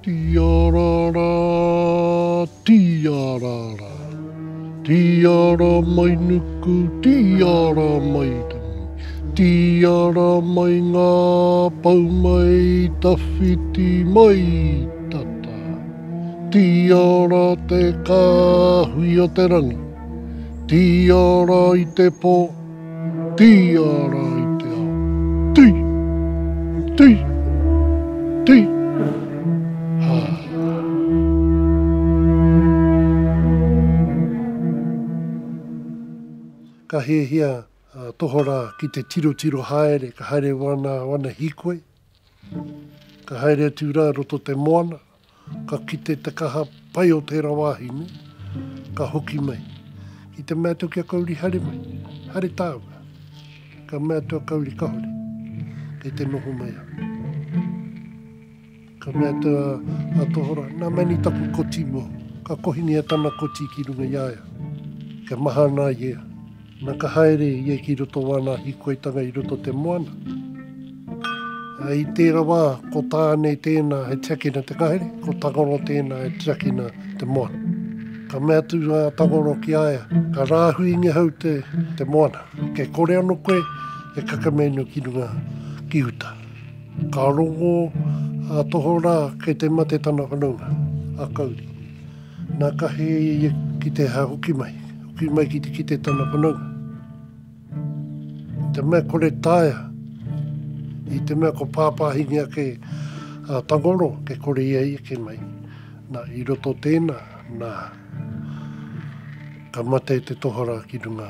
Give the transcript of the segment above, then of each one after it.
Tiarara, tiarara. Tiara mai nuku, tiara mai tangi. Tiara mai ngā pau mai tawhiti mai tata. Tiara te kāhui o te rangi. Tiara i te pō, tiara i te ao. Ti, ti, ti. Ka hehia tohora ki te tiro haere, ka haere wana hikoe. Ka haere atu rā roto te moana. Ka kite te kaha pai o te rawahi, ne? Ka hoki mai. I te mea kia kauri hare mai. Hare tāua. Ka mea kauri kahore. Kei te noho mai a. Ka mea a tohora. Nā mani tapu koti mo. Ka kohini e tana koti ki runga iaia. Ka maha nā ia. Nā ka haere ia ki roto wana hikoetanga i roto te moana. I tērā wā, ko tānei tēnā he tiakina te kahere, ko tangoro tēnā he tiakina te moana. Ka mea tu a tangoro ki aia, ka rāhui inge hau te moana. Ke kore ano koe, e kakamenu ki runga ki uta. Ka rongo a toho rā kei te mate tana whanunga, a kauri. Nā ka he ki te hoki mai ki te tana whanunga. Te mea kore tāia, i te mea ko pāpāhingi ake a tangoro, ke kore ia i ke mai. Nā i roto tēnā, nā ka mate te tohora ki runga.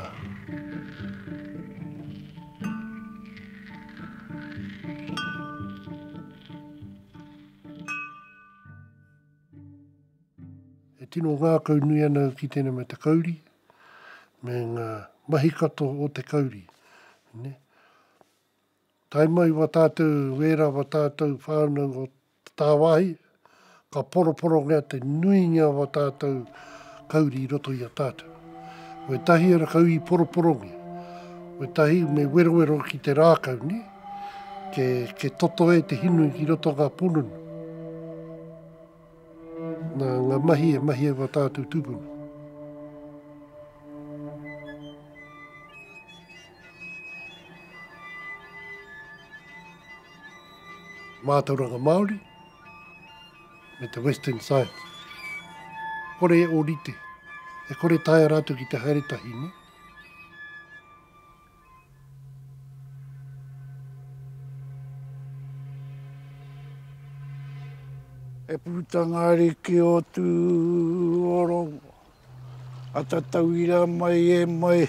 E tino ngā kau nui ana ki tēnā me te kauri, me ngā mahi kato o te kauri. Ne? Tai mai wa tātou wera, wa tātou whānau o tāwahi, ka poroporo ngā te nui ngā wa tātou kauri i roto i a tātou. Wai tahi ara kauri poroporo ngā. Wai tahi me wero ki te rākau, ne? Ke toto e te hinu ki roto ngā pununu. Ngā mahi e wa tātou tūpunu. Mātauranga Māori, me te Western Science. Kore e orite, e kore taia rātou ki te haeretahi, ne? E pūtangari ki o tū orongo, a tatauira mai mai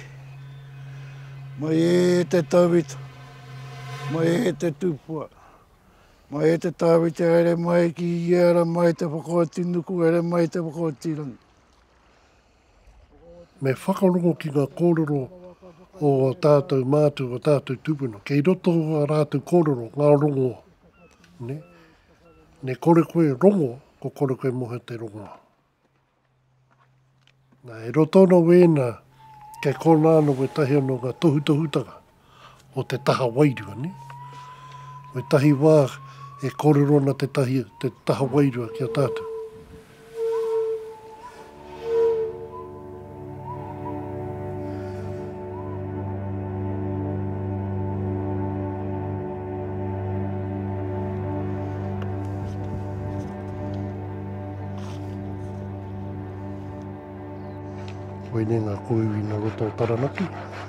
e te tawita, mai e te tūpua. Mai e te tāwite ere mai ki iara mai te whakaotinuku ere mai te whakaotirangi. Me whakarongo ki ngā kōrero o tātou mātou, o tātou tūpuna. Kei roto a rātou kōrero, ngā rongo. Ne? Ne kore koe rongo, ko kore koe moha te rongo. Nā e roto no wēnā, kei kōnāno we tahi anō ngā tohutanga o te taha wairua, ne? We tahi wā, e kōrero na te taha wairua ki a tātou. Koe ne ngā koewi na roto o Taranaki.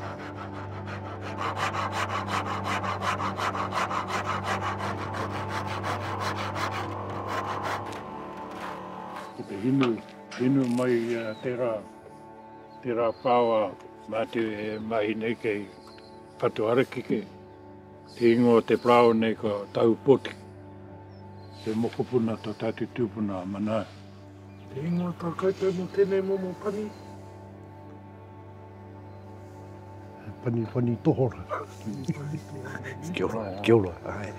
Hinu mai tērā pāwa mā te mahi nei kei patu arakike. Te ingo te prao nei ko tau poti. Te mokopuna to tātu tūpuna mana. Te ingo tā koutou mo tēnei momo pani. Pani tohora. Kia ora. Ai.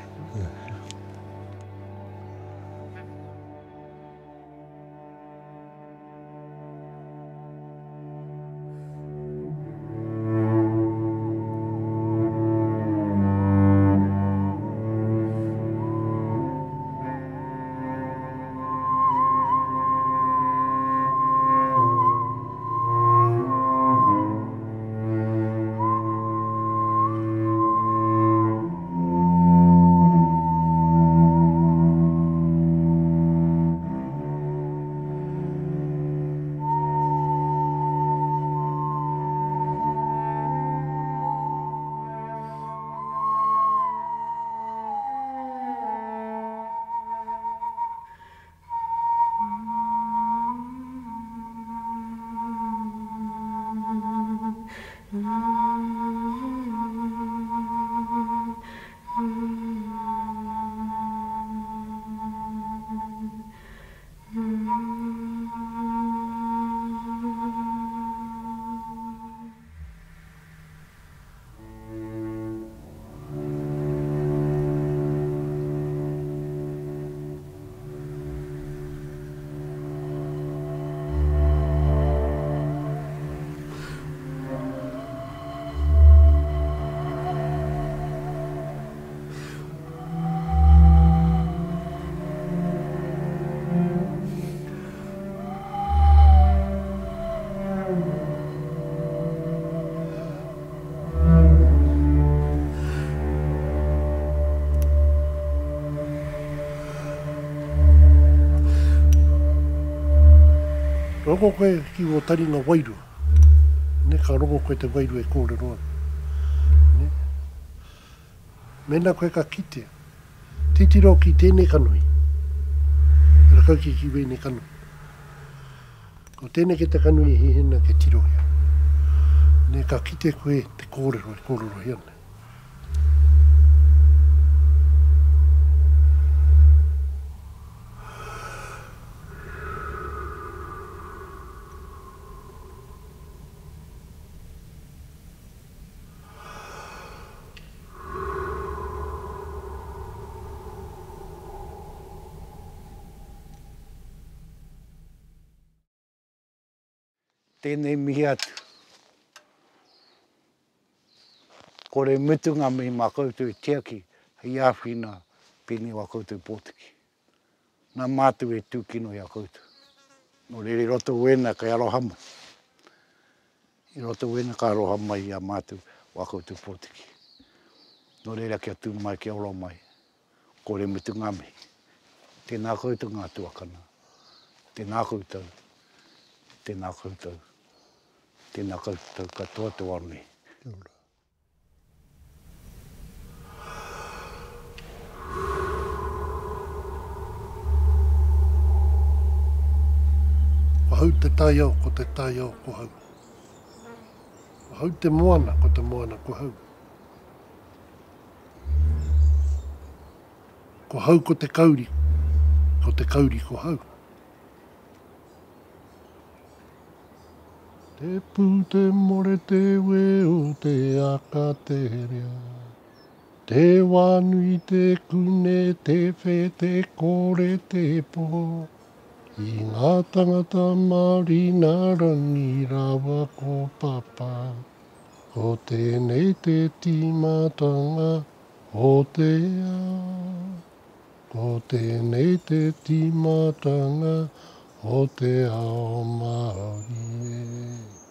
Roko koe ki o taringa wairua. Ne ka roko koe te wairua e kōre roa. Ne? Mena koe ka kite. Titiro ki tēnei kanui. Raka ki wēnei kanui. Ko tēnei ke te kanui e hihina ke tirohia. Ne ka kite koe te kōrero hiane. Tēnei mihi atu. Kore mutunga mi mā koutou tiaki, hei āwhina pini wā koutou pōtiki. Nā mātou e tūkino i a koutou. No rere roto wena ka arohama. I roto wena ka arohama i a mātou wā koutou pōtiki. No rere kia tū mai, kia oro mai. Kore mutunga mi. Tēnā koutou ngā tuakana. Tēnā koutou. Tēnā koutou. Tēnā koutou katoa te wane. Ko hau te taiao ko te taiao ko hau. Ko hau te moana ko te moana ko hau. Ko hau ko te kauri ko hau. Te pū te more te weo te aka te rea. Te wānui te kune te whē te kore te pō. I ngā tangata Māori nā rangi rawa ko papa. Ko tēnei te tīmatanga o te ao. Ko tēnei te tīmatanga o te ao Māori e.